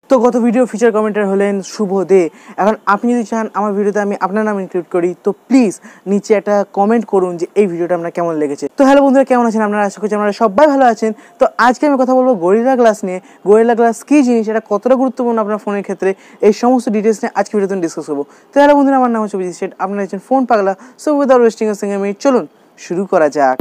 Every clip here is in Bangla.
তো গত ভিডিও ফিচার কমেন্টার হলেন শুভ দে। এখন আপনি যদি চান আমার ভিডিওতে আমি আপনার নাম ইনক্লুড করি তো প্লিজ নিচে একটা কমেন্ট করুন যে এই ভিডিওটা আপনার কেমন লেগেছে। তো হ্যালো বন্ধুরা, কেমন আছেন আপনারা? আশা করছি আপনারা সবাই ভালো আছেন। তো আজকে আমি কথা বলবো গরিলা গ্লাস নিয়ে। গরিলা গ্লাস কী জিনিস, এটা কতটা গুরুত্বপূর্ণ আপনার ফোনের ক্ষেত্রে, এই সমস্ত ডিটেলস নিয়ে আজকে ভিডিওতে ডিসকাস করবো। তো হ্যালো বন্ধুরা, আমার নাম হচ্ছে বিজিত শেঠ, আপনারা আছেন ফোন পাগলা। So without wasting a single minute চলুন শুরু করা যাক।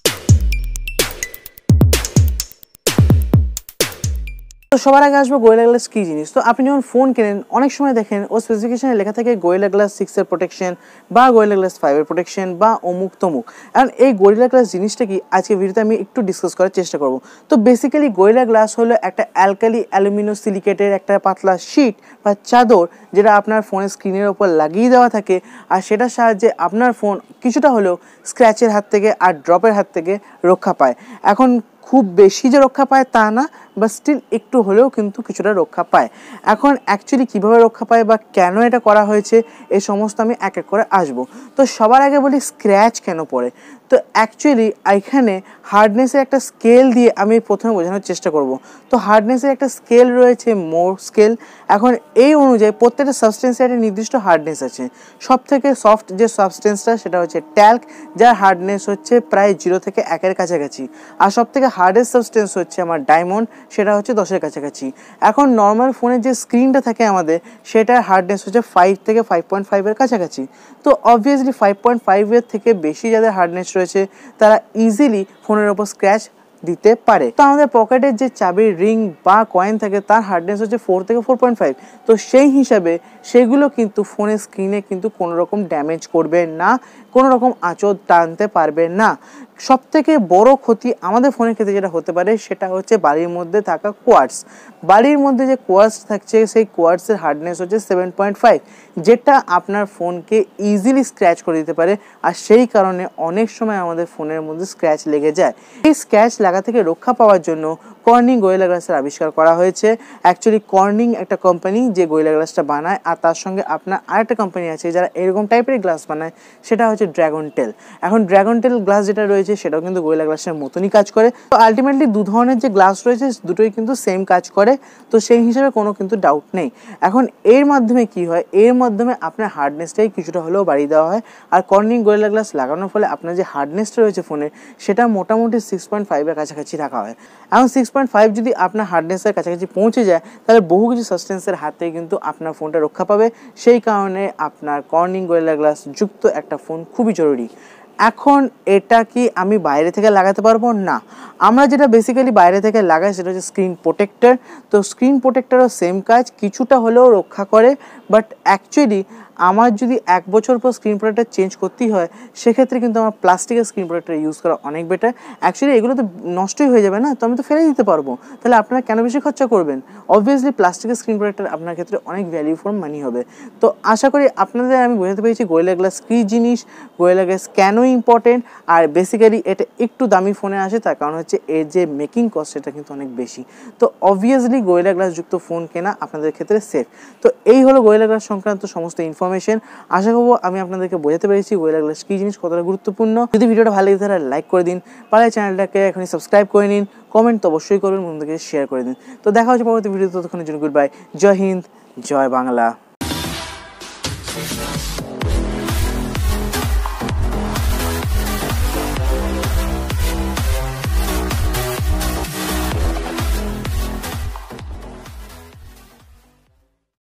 তো সবার আগে আসবো গোরিলা গ্লাস কী জিনিস। তো আপনি যখন ফোন কেনেন অনেক সময় দেখেন ও স্পেসিফিকেশনে লেখা থাকে গোরিলা গ্লাস 6-এর প্রোটেকশন বা গোরিলা গ্লাস 5-এর প্রোটেকশন বা অমুক তমুক। কারণ এই গোরিলা গ্লাস জিনিসটা কি আজকে ভিডিওতে আমি একটু ডিসকাস করার চেষ্টা করব। তো বেসিক্যালি গোরিলা গ্লাস হলো একটা অ্যালকালি অ্যালুমিনো সিলিকেটের একটা পাতলা শিট বা চাদর, যেটা আপনার ফোনের স্ক্রিনের ওপর লাগিয়ে দেওয়া থাকে, আর সেটার সাহায্যে আপনার ফোন কিছুটা হলেও স্ক্র্যাচের হাত থেকে আর ড্রপের হাত থেকে রক্ষা পায়। এখন খুব বেশি যে রক্ষা পায় তা না, বা স্টিল একটু হলেও কিন্তু কিছুটা রক্ষা পায়। এখন অ্যাকচুয়ালি কীভাবে রক্ষা পায় বা কেন এটা করা হয়েছে এই সমস্ত আমি এক এক করে আসবো। তো সবার আগে বলি স্ক্র্যাচ কেন পড়ে। তো অ্যাকচুয়ালি এখানে হার্ডনেসের একটা স্কেল দিয়ে আমি প্রথমে বোঝানোর চেষ্টা করব। তো হার্ডনেসের একটা স্কেল রয়েছে, মোর স্কেল। এখন এই অনুযায়ী প্রত্যেকটা সাবস্টেন্সের একটা নির্দিষ্ট হার্ডনেস আছে। সব থেকে সফট যে সাবস্টেন্সটা সেটা হচ্ছে ট্যাল্ক, যার হার্ডনেস হচ্ছে প্রায় 0 থেকে 1-এর কাছাকাছি। আর সব থেকে হার্ডেস্ট সাবস্টেন্স হচ্ছে আমার ডায়মন্ড, সেটা হচ্ছে 10-এর কাছাকাছি। এখন নর্মাল ফোনের যে স্ক্রিনটা থাকে আমাদের, সেটার হার্ডনেস হচ্ছে 5 থেকে 5.5-এর কাছাকাছি। তো অবভিয়াসলি 5.5-এর থেকে বেশি যাদের হার্ডনেস রয়েছে তারা ইজিলি ফোনের ওপর স্ক্র্যাচ দিতে পারে। তো আমাদের পকেটের যে চাবির রিং বা কয়েন থাকে তার হার্ডনেস হচ্ছে 4 থেকে 4.5। তো সেই হিসাবে সেগুলো কিন্তু ফোনের স্ক্রিনে কিন্তু কোনো রকম ড্যামেজ করবে না, কোনো রকম আঁচড় টানতে পারবে না। সব থেকে বড় ক্ষতি আমাদের ফোনের ক্ষেত্রে যেটা হতে পারে সেটা হচ্ছে বাড়ির মধ্যে থাকা কোয়ার্টস। বাড়ির মধ্যে যে কোয়ার্টস থাকছে সেই কোয়ার্টসের হার্ডনেস হচ্ছে 7.5, যেটা আপনার ফোনকে ইজিলি স্ক্র্যাচ করে দিতে পারে। আর সেই কারণে অনেক সময় আমাদের ফোনের মধ্যে স্ক্র্যাচ লেগে যায়। এই স্ক্র্যাচ লাগা থেকে রক্ষা পাওয়ার জন্য কর্নিং গোরিলা গ্লাসের আবিষ্কার করা হয়েছে। অ্যাকচুয়ালি কর্নিং একটা কোম্পানি যে গোরিলা গ্লাসটা বানায়, আর তার সঙ্গে আপনার আরেকটা কোম্পানি আছে যারা এরকম টাইপের গ্লাস বানায়, সেটা হচ্ছে ড্রাগন টেল। এখন ড্রাগন টেল গ্লাস যেটা রয়েছে সেটাও কিন্তু গোরিলা গ্লাসের মতনই কাজ করে। তো আলটিমেটলি দু ধরনের যে গ্লাস রয়েছে দুটোই কিন্তু সেম কাজ করে। তো সেই হিসাবে কোনো কিন্তু ডাউট নেই। এখন এর মাধ্যমে কি হয়, এর মাধ্যমে আপনার হার্ডনেসটাই কিছুটা হলেও বাড়িয়ে দেওয়া হয়। আর কর্নিং গোরিলা গ্লাস লাগানোর ফলে আপনার যে হার্ডনেসটা রয়েছে ফোনের, সেটা মোটামুটি 6.5-এর কাছাকাছি রাখা হয়। এখন 6.5 যদি আপনার হার্ডনেসের কাছাকাছি পৌঁছে যায় তাহলে বহু কিছু সাবস্টেন্সের হাত থেকে কিন্তু আপনার ফোনটা রক্ষা পাবে। সেই কারণে আপনার কর্নিং গোরিলা গ্লাস যুক্ত একটা ফোন খুবই জরুরি। এখন এটা কি আমি বাইরে থেকে লাগাতে পারবো? না। আমরা যেটা বেসিক্যালি বাইরে থেকে লাগাই সেটা হচ্ছে স্ক্রিন প্রোটেক্টর। তো স্ক্রিন প্রোটেক্টরও সেম কাজ, কিছুটা হলেও রক্ষা করে। বাট অ্যাকচুয়ালি আমার যদি 1 বছর পর স্ক্রিন প্রোটেক্টর চেঞ্জ করতেই হয়, সেক্ষেত্রে কিন্তু আমার প্লাস্টিকের স্ক্রিন প্রোটেক্টর ইউজ করা অনেক বেটার। অ্যাকচুয়ালি এগুলো তো নষ্টই হয়ে যাবে না, তো আমি তো ফেলে দিতে পারবো। তাহলে আপনারা কেন বেশি খরচা করবেন? অবভিয়াসলি প্লাস্টিকের স্ক্রিন প্রোটেক্টর আপনার ক্ষেত্রে অনেক ভ্যালু ফর মানি হবে। তো আশা করি আপনাদের আমি বোঝাতে পেরেছি গোরিলা গ্লাস কী জিনিস, গোরিলা গ্লাস কেন ইম্পর্টেন্ট, আর বেসিক্যালি এটা একটু দামি ফোনে আসে তার কারণ হচ্ছে এর যে মেকিং কস্ট সেটা কিন্তু অনেক বেশি। তো অবভিয়াসলি গোরিলা গ্লাস যুক্ত ফোন কেনা আপনাদের ক্ষেত্রে সেফ। তো এই হলো গোরিলা গ্লাস সংক্রান্ত সমস্ত ইনফরমেশন। আশা করবো আমি আপনাদেরকে বোঝাতে পেরেছি গোরিলা গ্লাস কী জিনিস, কতটা গুরুত্বপূর্ণ। যদি ভিডিওটা ভালো লাগে তাহলে লাইক করে দিন, পারলে চ্যানেলটাকে এখনই সাবস্ক্রাইব করে নিন, কমেন্ট তো অবশ্যই করবেন, বন্ধুদেরকে শেয়ার করে দিন। তো দেখা হচ্ছে পরবর্তী ভিডিওতে, ততক্ষণের জন্য গুড বাই। জয় হিন্দ, জয় বাংলা।